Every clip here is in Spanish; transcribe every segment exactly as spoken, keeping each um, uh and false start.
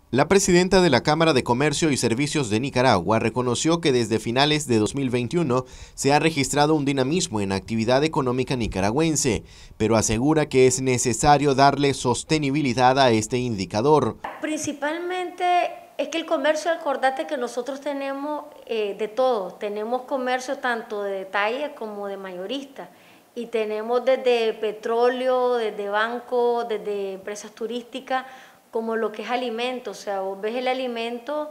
La presidenta de la Cámara de Comercio y Servicios de Nicaragua reconoció que desde finales de dos mil veintiuno se ha registrado un dinamismo en la actividad económica nicaragüense, pero asegura que es necesario darle sostenibilidad a este indicador. Principalmente es que el comercio, acordate que nosotros tenemos eh, de todo, tenemos comercio tanto de detalle como de mayorista, y tenemos desde petróleo, desde banco, desde empresas turísticas, como lo que es alimento. O sea, vos ves el alimento,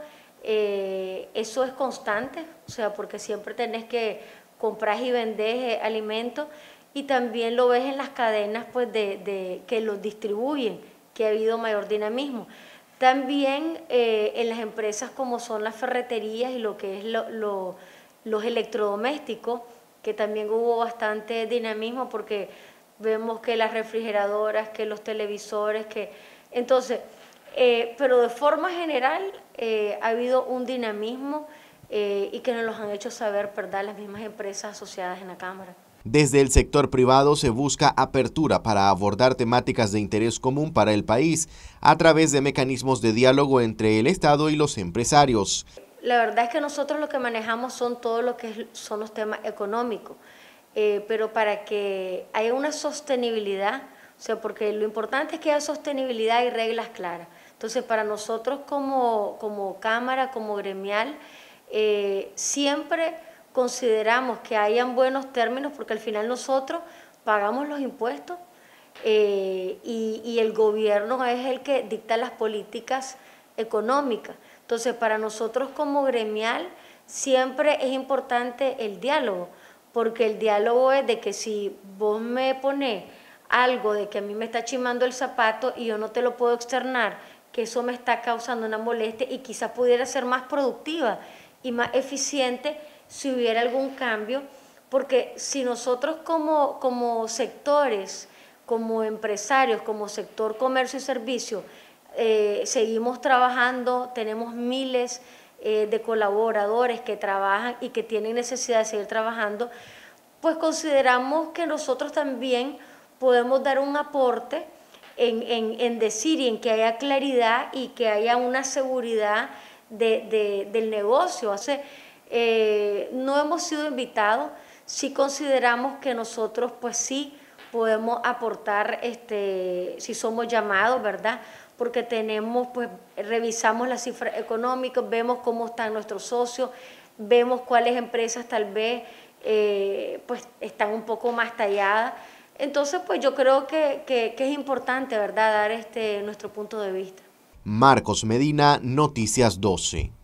eh, eso es constante, o sea, porque siempre tenés que comprar y vender eh, alimentos, y también lo ves en las cadenas pues, de, de, que los distribuyen, que ha habido mayor dinamismo. También eh, en las empresas como son las ferreterías y lo que es lo, lo, los electrodomésticos, que también hubo bastante dinamismo, porque vemos que las refrigeradoras, que los televisores, que entonces, eh, pero de forma general eh, ha habido un dinamismo eh, y que nos los han hecho saber, ¿verdad?, las mismas empresas asociadas en la Cámara. Desde el sector privado se busca apertura para abordar temáticas de interés común para el país a través de mecanismos de diálogo entre el Estado y los empresarios. La verdad es que nosotros lo que manejamos son todo lo que son los temas económicos, eh, pero para que haya una sostenibilidad, o sea, porque lo importante es que haya sostenibilidad y reglas claras. Entonces, para nosotros como, como Cámara, como gremial, eh, siempre consideramos que hayan buenos términos, porque al final nosotros pagamos los impuestos eh, y, y el gobierno es el que dicta las políticas económicas. Entonces, para nosotros como gremial siempre es importante el diálogo, porque el diálogo es de que si vos me pones algo de que a mí me está chimando el zapato y yo no te lo puedo externar, que eso me está causando una molestia y quizás pudiera ser más productiva y más eficiente si hubiera algún cambio, porque si nosotros como, como sectores, como empresarios, como sector comercio y servicio, eh, seguimos trabajando, tenemos miles eh, de colaboradores que trabajan y que tienen necesidad de seguir trabajando, pues consideramos que nosotros también podemos dar un aporte en, en, en decir y en que haya claridad y que haya una seguridad de, de, del negocio. O sea, eh, no hemos sido invitados, sí consideramos que nosotros pues sí podemos aportar, este, si somos llamados, ¿verdad?, porque tenemos, pues, revisamos las cifras económicas, vemos cómo están nuestros socios, vemos cuáles empresas tal vez eh, pues, están un poco más talladas. Entonces, pues yo creo que, que, que es importante, ¿verdad?, dar este, nuestro punto de vista. Marcos Medina, Noticias doce.